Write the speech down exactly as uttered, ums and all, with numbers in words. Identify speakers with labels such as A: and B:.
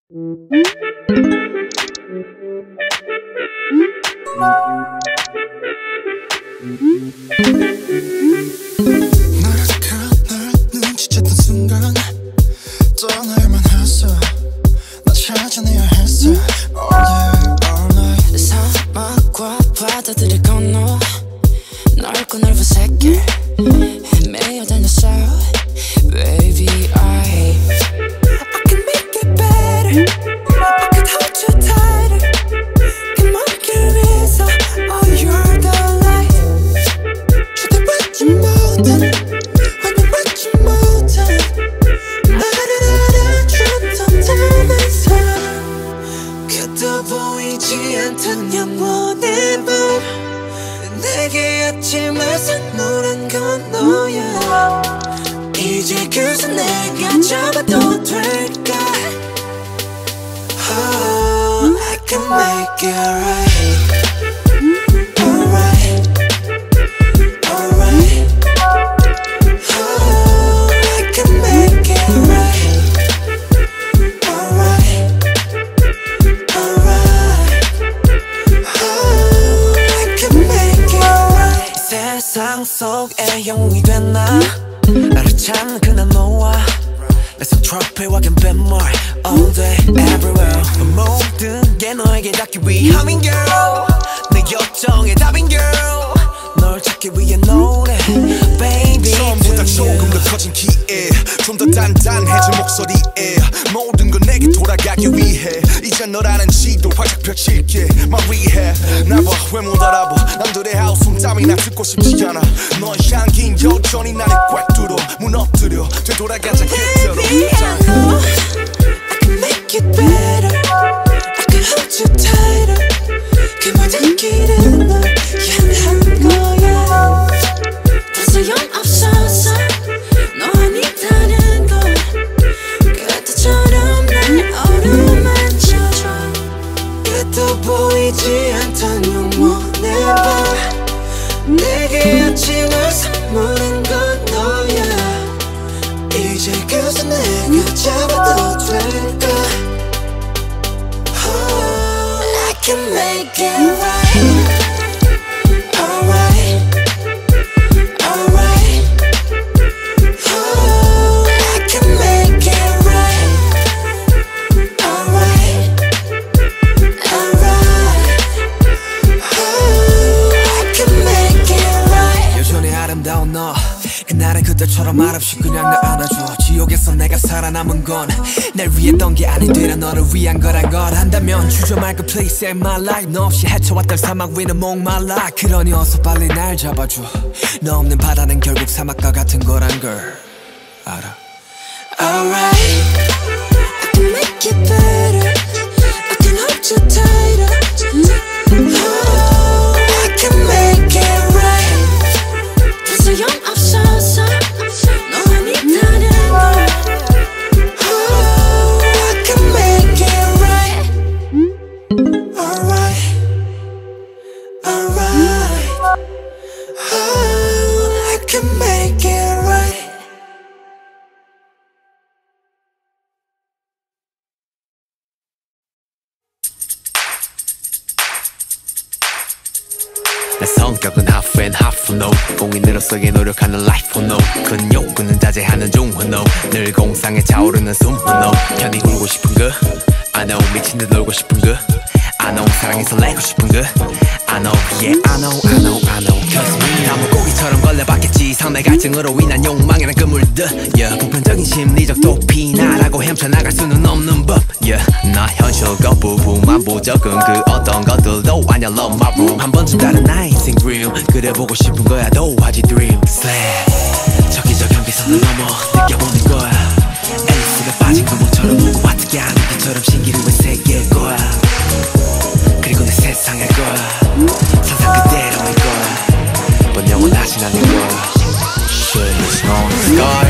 A: 눈치챘던 순간 떠날만 했어. 나 찾아내야 했어. All day, all night.
B: 사막과 바다들을 건너 넓고 넓은 세계 헤매어 다녔어. Baby I I can make it better. I could hold you tighter. 그 먼 길 위에서 Oh you're the light. 주대 받지 못한 환영 받지 못한 나를 알아줬던 닮은 사람. 그도 보이지 않던 영원의 밤 내게 아침을 선물한 건 너야. 이제 그새 내가 잡아도 될까? Oh, I can make it right. Alright, alright. Oh, I can make it right. Alright, alright. Oh, I can make it right. 세상 속에 영웅이 됐나? 나를 찾는 그날 너와 내 손 트로피와 갬뱀물 all day everywhere. 모든 게 너에게 닿기 위함인 girl. 내 요청의 답인 girl. 널 찾기 위해 노래 baby.
A: 처음보다 조금 더 커진 키에 좀 더 단단해진 목소리에 모든 건 내게 돌아가기 위해 이제 너라는 지도 활짝 펼칠게 말 위해. 날 봐 왜 못 알아봐. 남들의 하우스 땀이나 듣고 싶지 않아. 너의 향긴 여전히 나를 꽉 뚫어 무너뜨려 되돌아가자 그대로.
B: Baby I know I can make it better. I can hold you tighter. 그 모든 길은 널 향한 거야. 더 소용없어서 너 아니다는 걸 그때처럼 날 어루만져줘. 그도 보이지 않던 영원의 밤 내게 아침을 선물한 건 너야. 이제 그새 내가 잡아도 될까? Oh, I can make it right. Alright, alright. Oh, I can make it right. Alright, alright. Oh, I can make it right.
C: 여전히 아름다운 너 그날은 그때처럼 말없이 그냥 나 안아줘. 지옥에서 내가 살아남은 건 날 위했던 게 아닌되라 너를 위한 거란 걸 안다면 주저 말고 please save my life. 너 없이 헤쳐왔던 사막 위는 목말라. 그러니 어서 빨리 날 잡아줘. 너 없는 바다는 결국 사막과 같은 거란 걸 알아.
B: Alright, I can make it better. I can hold you tighter. Oh, I can make it right. 더 소용없어서 너 아니다는 걸. Oh, I can make it right. Alright, alright. Oh, I can make it right.
C: 내 성격은 half and half no. 공인으로서의 노력하는 life no. 큰 욕구는 자제하는 중 no. 늘 공상에 차오르는 숨 no. 편히 울고 싶은 그 I know. 미친 듯 놀고 싶은 그 I know. 사랑해서 내고 싶은 그 I know. Yeah I know I know I know. Cause me 다 물고기처럼 걸려봤겠지. 상대 갈증으로 인한 욕망이란 그물들. Yeah 보편적인 심리적 도피 나라고 헤쳐나갈 수는 없는 법. Yeah 나 현실 거부부만 부적은 그 어떤 것들도 아냐 love my room. 한 번쯤 다른 나의 인생 dream. 그래 보고 싶은 거야 도화지 dream. Slap 저기저 경계선을 넘어 느껴보는 거야. 앨리스가 빠진 구멍처럼 보고 어떻게 아는 것처럼 신기루 왜 새길 거야. 그리고 내 세상일 거야. 상상 그대로일 거야. 번 영원하진 않을 거야. Shit is on the sky.